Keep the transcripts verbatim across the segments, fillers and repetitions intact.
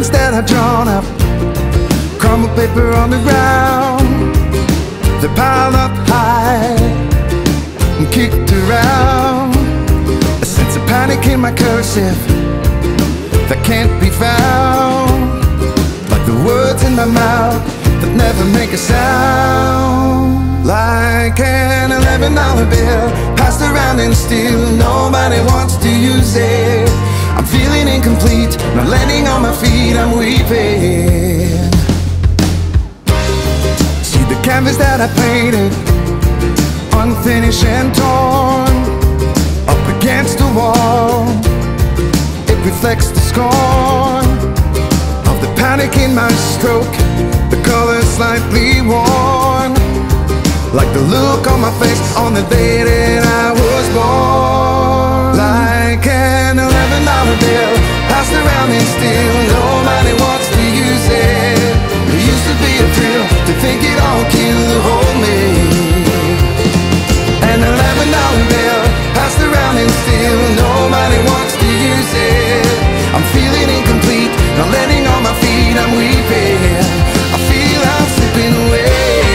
lines that I've drawn up, crumble paper on the ground. They're piled up high and kicked around. A sense of panic in my cursive that can't be found, like the words in my mouth that never make a sound. Like an eleven dollar bill passed around and still nobody wants to use it. I'm feeling incomplete, not landing on my feet, I'm weeping. See the canvas that I painted, unfinished and torn, up against the wall. It reflects the scorn of the panic in my stroke, the color slightly worn, like the look on my face on the day that I was born. Like an eleven dollar bill passed around and still nobody wants to use it. It used to be a thrill to think it all kill hold me. An eleven dollar bill passed around and still nobody wants to use it. I'm feeling incomplete, not landing on my feet, I'm weeping. I feel I'm slipping away.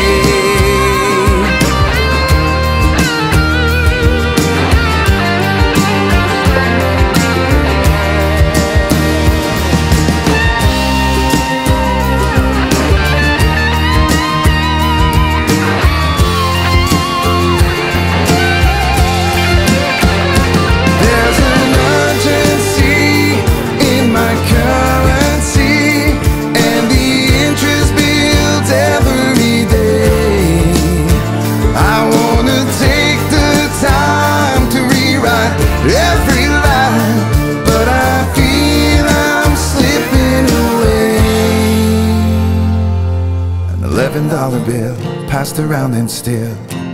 Every line, but I feel I'm slipping away. An eleven dollar bill passed around and still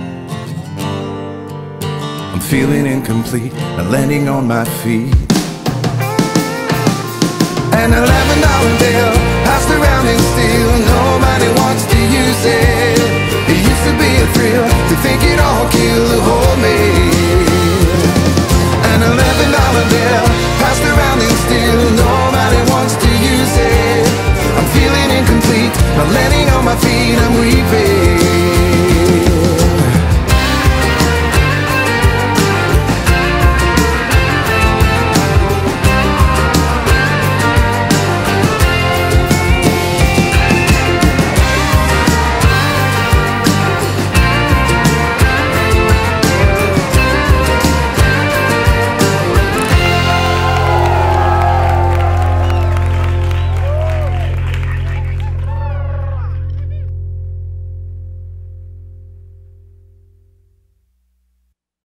I'm feeling incomplete, not landing on my feet. An eleven dollar bill passed around and still nobody wants to use it. It used to be a thrill to think it all kill hold me.